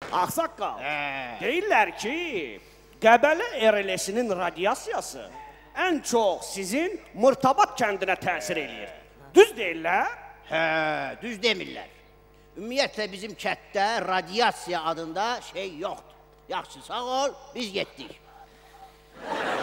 Ağsaqqal, deyirlər ki, Qəbələ RLS-nin radiasiyası ən çox sizin Murtabat kəndinə təsir eləyir. Düz deyirlər? Hə, düz demirlər. Ümumiyyətlə bizim kətdə radiasiya adında şey yoxdur. Yaxşı, sağ ol, biz getdik.